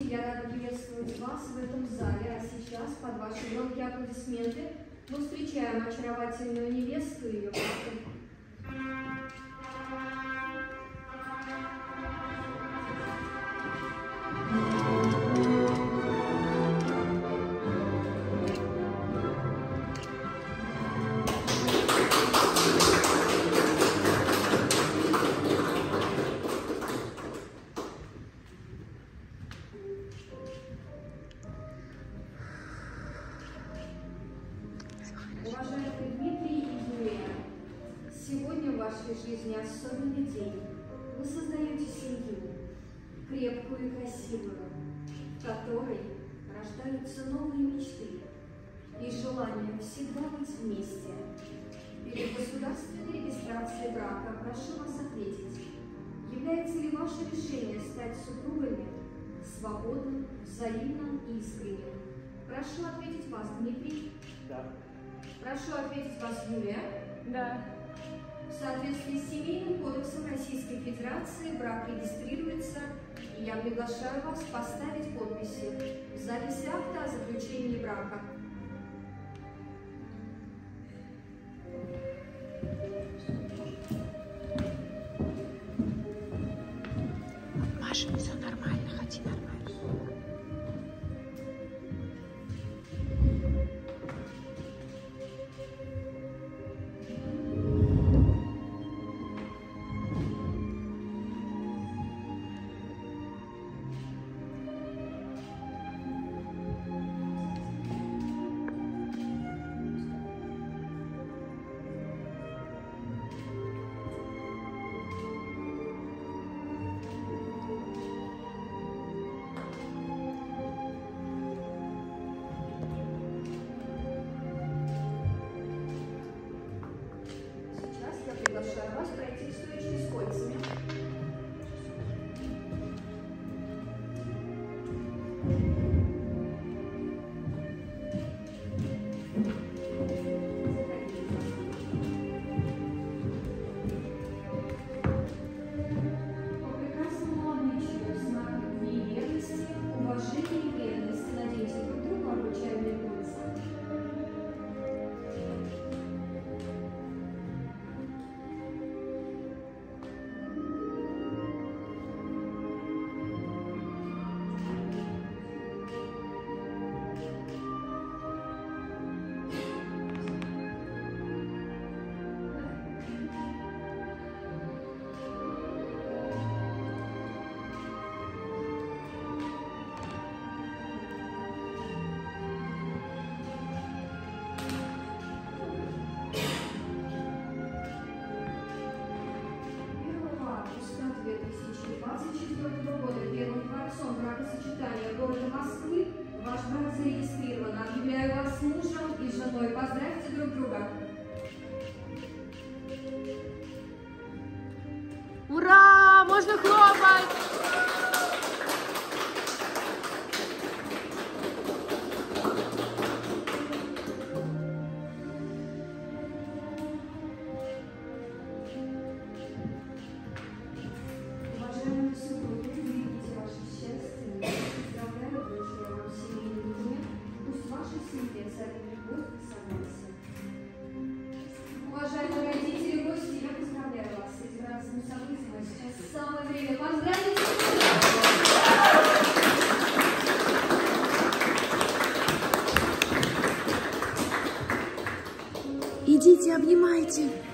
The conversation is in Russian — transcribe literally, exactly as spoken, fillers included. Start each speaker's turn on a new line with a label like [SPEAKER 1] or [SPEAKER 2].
[SPEAKER 1] я рада приветствовать вас в этом зале, а сейчас, под ваши громкие аплодисменты, мы встречаем очаровательную невесту и ее папу. Уважаемый Дмитрий и Юлия, сегодня в вашей жизни особенный день. Вы создаете семью, крепкую и красивую, в которой рождаются новые мечты и желание всегда быть вместе. Перед государственной регистрацией брака прошу вас ответить, является ли ваше решение стать супругами свободным, взаимным и искренним? Прошу ответить вас, Дмитрий.
[SPEAKER 2] Да.
[SPEAKER 1] Прошу ответить вас, Юлия.
[SPEAKER 3] Да.
[SPEAKER 1] В соответствии с Семейным кодексом Российской Федерации брак регистрируется, и я приглашаю вас поставить подписи в записи акта о заключении брака.
[SPEAKER 3] Маша, все нормально, ходи нормально.
[SPEAKER 1] Приглашаю вас пройти стоечки с кольцами. По прекрасному обычаю, в знак любви и верности, уважения и преданности наденьте друг другу обручальные кольца. две тысячи двадцать четвёртого года первым творцом бракосочетания города Москвы ваш брак зарегистрирован. Объявляю вас мужем и женой. Поздравьте друг друга.
[SPEAKER 3] Ура! Можно хлопать!
[SPEAKER 1] Уважаемые супруги, берегите ваше счастье, поздравляю, желаю вам семейной любви, пусть в вашей семье царит любовь и согласие. Уважаемые родители, гости, я поздравляю вас с этим радостным событием, а сейчас самое время поздравить.
[SPEAKER 3] Идите, обнимайте.